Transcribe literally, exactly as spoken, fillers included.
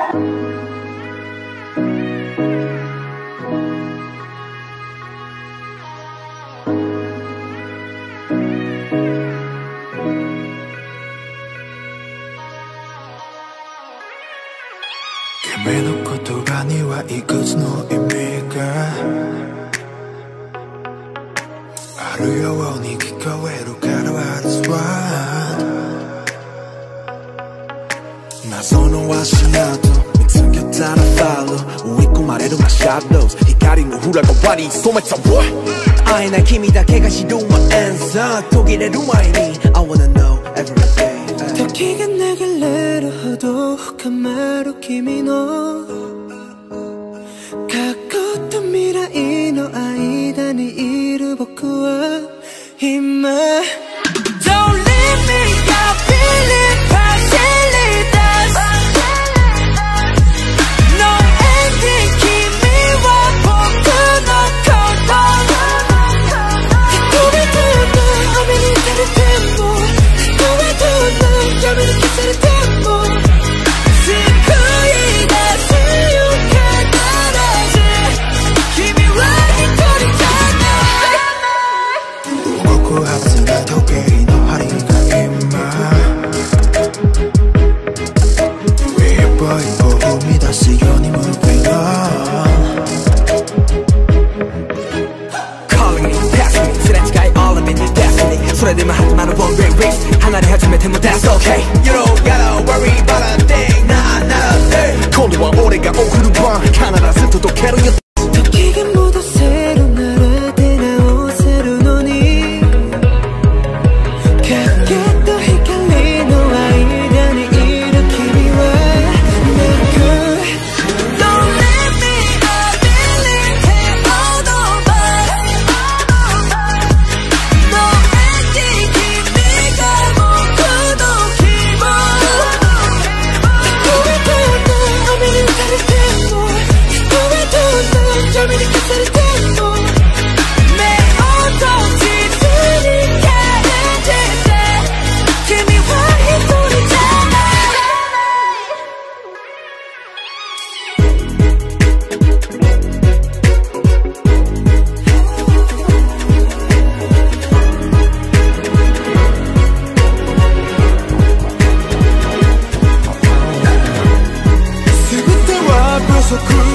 君の言葉にはいくつの意味があるように聞こえるから What is what 謎の足跡見つけたら Follow 追い込まれる My shadows 光の裏側に染めた What 会えない君だけが知る My answer 途切れる前に I wanna know every day 時が流れるほど深まる君の過去と未来の間にいる僕は今 Don't leave me, I feel it, partially does No ending, 君は僕のことどれどんな雨に打たれてもどれどんな闇に消されても救い出すよ必ず君は一人じゃない告発な時計の針が今一歩一歩踏み出すように Moving on Calling me, passing me すれ違い all of it, destiny それでも始まる one way race 離れ始めても that's okay You don't gotta worry about a thing, nah, not a thing 今度は俺が送る番必ず届けるよ時が戻せるなら出直せるのに影と光の間にいる君は泣く Don't let me I believe all over No ending 君が僕の希望どれどんな雨に打たれてもどれどんな闇に消されても目を閉じずに感じて君は一人じゃない全ては不足